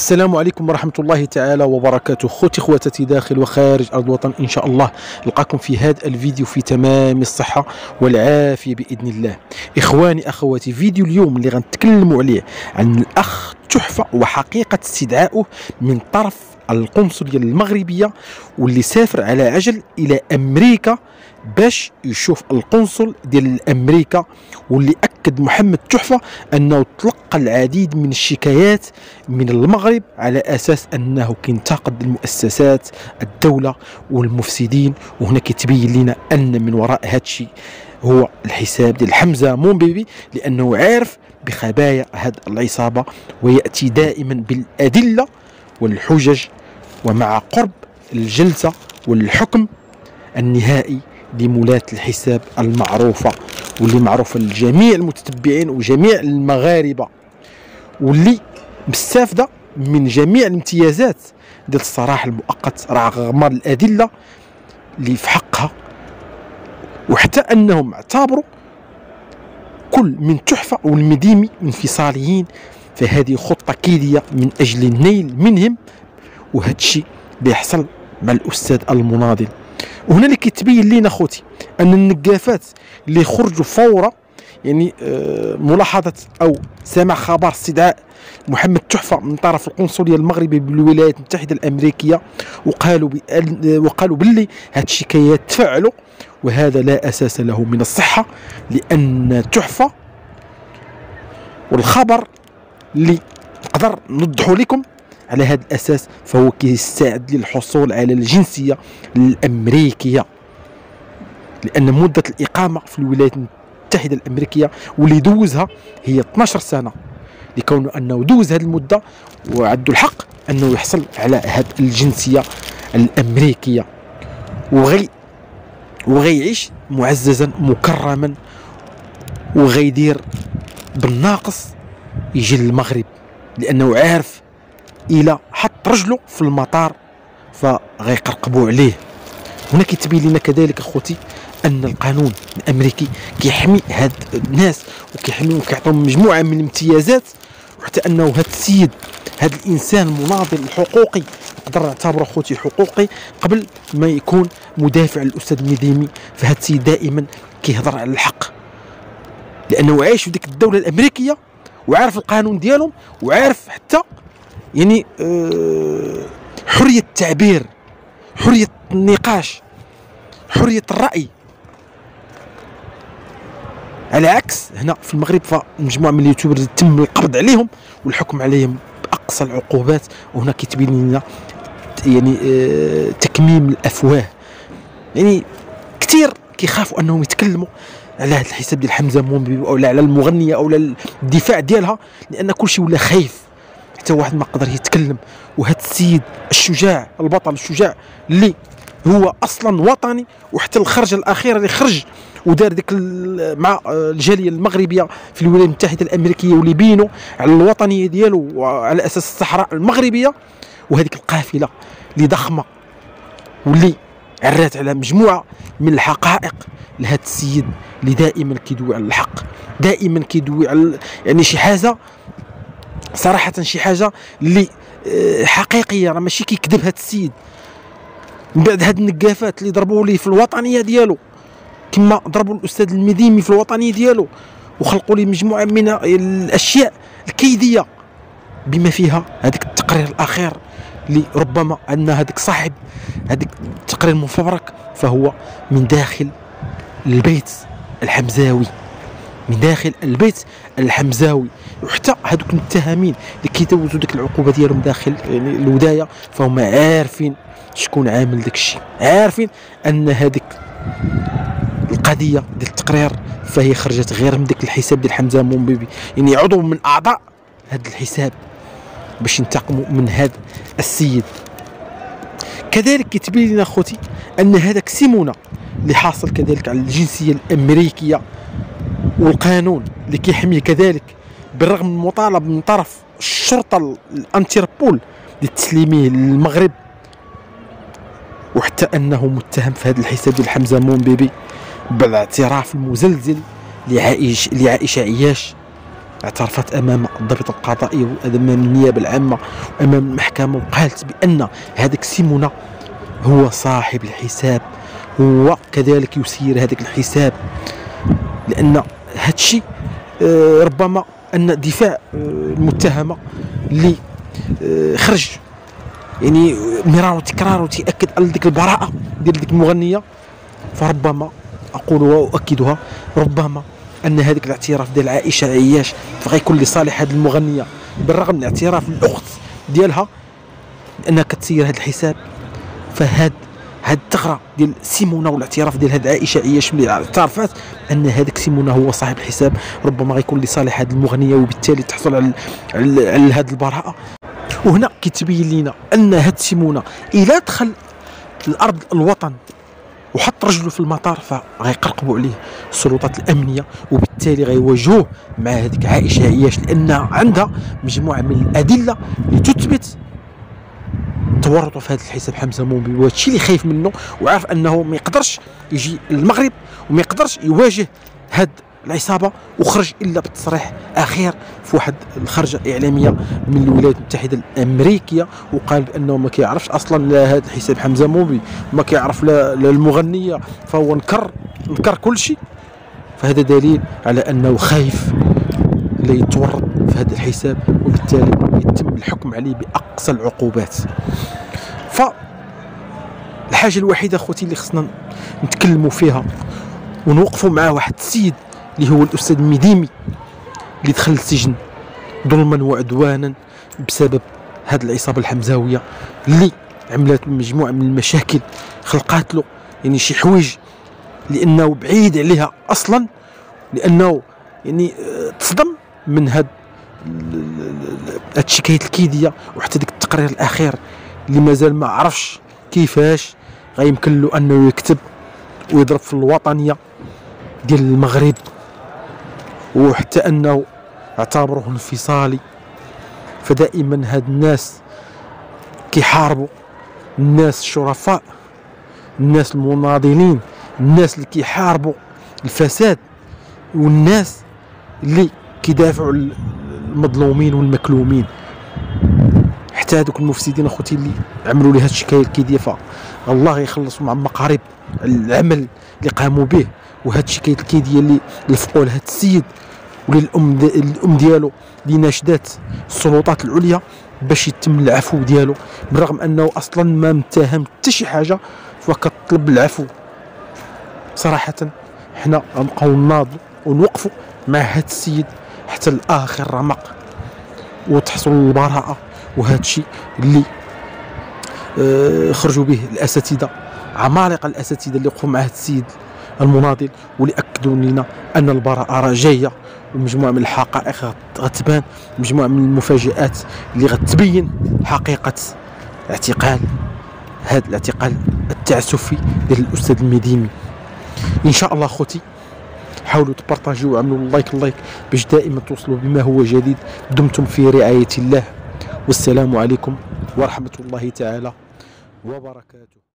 السلام عليكم ورحمة الله تعالى وبركاته. خوتي خواتاتي داخل وخارج أرض الوطن، إن شاء الله نلقاكم في هذا الفيديو في تمام الصحة والعافية بإذن الله. إخواني أخواتي، فيديو اليوم اللي غنتكلموا عليه عن الأخ تحفة وحقيقة استدعائه من طرف القنصلية المغربية، واللي سافر على عجل إلى أمريكا باش يشوف القنصل ديال أمريكا، واللي أكد محمد تحفة أنه تلقى العديد من الشكايات من المغرب على أساس أنه كينتقد المؤسسات الدولة والمفسدين. وهنا كيتبين لنا أن من وراء هذا الشيء هو الحساب ديال حمزة مومبيبي، لأنه عارف بخبايا هذه العصابة ويأتي دائما بالأدلة والحجج، ومع قرب الجلسة والحكم النهائي لمولاة الحساب المعروفة واللي معروفة لجميع المتتبعين وجميع المغاربة، واللي مستافدة من جميع الامتيازات ديال الصراح المؤقت رغم الأدلة اللي في حقها، وحتى أنهم اعتبروا كل من تحفة والمديمي انفصاليين، فهذه خطة كيدية من أجل النيل منهم، وهذا الشيء بيحصل مع الأستاذ المناضل. وهنا اللي كيتبين لينا خوتي ان النقافات اللي خرجوا فورا، يعني ملاحظه او سماع خبر استدعاء محمد تحفه من طرف القنصليه المغربيه بالولايات المتحده الامريكيه، وقالوا باللي هاد الشكايات تفعلوا، وهذا لا اساس له من الصحه، لان تحفه والخبر اللي نقدر نوضحوا لكم على هذا الأساس فهو كيستعد للحصول على الجنسية الأمريكية، لأن مدة الإقامة في الولايات المتحدة الأمريكية واللي دوزها هي 12 سنة، لكونه أنه دوز هذه المدة وعنده الحق أنه يحصل على هذه الجنسية الأمريكية، وغيعيش معززا مكرما، وغيدير بالناقص يجي للمغرب، لأنه عارف إلى حط رجله في المطار فغيقرقبوا عليه. هنا كيتبين لنا كذلك اخوتي ان القانون الامريكي كيحمي هاد الناس وكيحميهم وكيعطيهم مجموعه من الامتيازات، وحتى انه هاد السيد هاد الانسان المناضل الحقوقي نقدر نعتبره اخوتي حقوقي قبل ما يكون مدافع للاستاذ المديمي، فهاد السيد دائما كيهضر على الحق، لانه عايش في ديك الدوله الامريكيه وعارف القانون ديالهم، وعارف حتى يعني حرية التعبير، حرية النقاش، حرية الرأي، على عكس هنا في المغرب فمجموعة من اليوتيوبرز تم القبض عليهم والحكم عليهم بأقصى العقوبات. وهنا كيتبين لنا يعني تكميم الأفواه، يعني كثير كيخافوا أنهم يتكلموا على هذا الحساب ديال حمزة مومبيبي أو على المغنية أو على الدفاع ديالها، لأن كل شيء ولا خايف، حتى واحد ما قدر يتكلم. وهذا السيد الشجاع البطل الشجاع اللي هو اصلا وطني، وحتى الخرجه الاخيره اللي خرج ودار ديك مع الجاليه المغربيه في الولايات المتحده الامريكيه، واللي بينوا على الوطنيه ديالو وعلى اساس الصحراء المغربيه، وهذيك القافله اللي ضخمه واللي عرات على مجموعه من الحقائق لهذا السيد اللي دائما كيدوي على الحق، دائما كيدوي على يعني شي حاجه صراحة، شي حاجة اللي حقيقية، راه ماشي كيكذب هاد السيد. من بعد هاد النقافات اللي ضربوا ليه في الوطنية ديالو، كما ضربوا الأستاذ المديمي في الوطنية ديالو، وخلقوا ليه مجموعة من الأشياء الكيدية، بما فيها هذاك التقرير الأخير اللي ربما أن هذاك صاحب هذاك التقرير المفبرك فهو من داخل البيت الحمزاوي، من داخل البيت الحمزاوي. وحتى هذوك المتهمين اللي كيدوزوا ديك العقوبه ديالهم داخل يعني الودايه فهم عارفين شكون عامل داك الشيء، عارفين ان هذيك القضيه ديال التقرير فهي خرجت غير من ديك الحساب ديال حمزه مومبيبي، يعني عضو من اعضاء هذا الحساب باش ينتقموا من هذا السيد. كذلك كيتبين لنا اخوتي ان هذاك سيمونه اللي حاصل كذلك على الجنسيه الامريكيه، والقانون اللي كيحميه كذلك بالرغم من المطالب من طرف الشرطه الانتربول لتسليمه للمغرب، وحتى انه متهم في هذا الحساب ديال حمزه مومبيبي بالاعتراف المزلزل لعائشه عياش اعترفت امام الضابط القضائي وامام النيابه العامه وامام المحكمه، وقالت بان هذاك سيمونه هو صاحب الحساب، هو كذلك يسير هذاك الحساب. لان هذا الشيء ربما ان دفاع المتهمه اللي خرج يعني مرارا وتكرار وتأكد على ديك البراءه ديال ديك المغنيه، فربما اقول واؤكدها، ربما ان هذاك الاعتراف ديال عائشه عياش فغيكون لصالح هذه المغنيه، بالرغم من اعتراف الاخت ديالها انها كتسير هذا الحساب. فهاد الثغره ديال سيمونه والاعتراف ديال هاد عائشه عياش اللي اعترفت ان هذاك سيمونه هو صاحب الحساب، ربما غيكون لصالح هذه المغنيه وبالتالي تحصل على هذه البراءه. وهنا كيتبين لنا ان هاد سيمونه الى دخل الارض الوطن وحط رجله في المطار فغيقرقبوا عليه السلطات الامنيه، وبالتالي غيواجهوه مع هذيك عائشه عياش، لانها عندها مجموعه من الادله اللي تثبت تورطوا في هذا الحساب حمزه مومبي، وهذا الشيء اللي خايف منه، وعارف انه ما يقدرش يجي للمغرب وما يقدرش يواجه هاد العصابه، وخرج الا بتصريح اخير في واحد الخرجه اعلاميه من الولايات المتحده الامريكيه، وقال بانه ما كيعرفش اصلا لا هذا الحساب حمزه مومبي، ما كيعرف لا المغنيه، فهو نكر كل شيء. فهذا دليل على انه خايف لا يتورط في هذا الحساب، وبالتالي يتم الحكم عليه باقصى العقوبات. فالحاجه الوحيده اخوتي اللي خصنا نتكلموا فيها ونوقفوا مع واحد السيد اللي هو الاستاذ ميديمي اللي دخل السجن ظلما وعدوانا بسبب هذه العصابه الحمزاويه اللي عملت مجموعه من المشاكل، خلقات له يعني شي حوايج لانه بعيد عليها اصلا، لانه يعني تصدم من هاد الشكايات الكيديه، وحتى ديك التقرير الاخير اللي مازال ما عرفش كيفاش غيمكن له انه يكتب ويضرب في الوطنيه ديال المغرب، وحتى انه اعتبروه انفصالي. فدائما هاد الناس كيحاربوا الناس الشرفاء، الناس المناضلين، الناس اللي كيحاربوا الفساد، والناس اللي كيدافعوا المظلومين والمكلومين. حتى هذوك المفسدين اخوتي اللي عملوا لي هاد الشكايه الكيديه فالله يخلصوا مع مقارب العمل اللي قاموا به، وهاد الشكايه الكيديه اللي لفقوا لهاد السيد وللام ديالو اللي ناشدات السلطات العليا باش يتم العفو ديالو، بالرغم انه اصلا ما متهم حتى شي حاجه، فكطلب العفو. صراحه حنا غنبقاو نناضلوا ونوقفوا مع هاد السيد حتى لاخر رمق وتحصل البراءه. وهذا الشيء اللي خرجوا به الاساتذه، عمالقه الاساتذه اللي وقفوا مع هذا السيد المناضل، واللي اكدوا لنا ان البراءه راه جايه، ومجموعه من الحقائق غتبان، مجموعه من المفاجآت اللي غتبين حقيقه اعتقال هذا الاعتقال التعسفي ديال الاستاذ الميديمي. ان شاء الله اخوتي حاولوا تبارطاجيو وعملوا اللايك باش دائما توصلوا بما هو جديد. دمتم في رعايه الله، والسلام عليكم ورحمه الله تعالى وبركاته.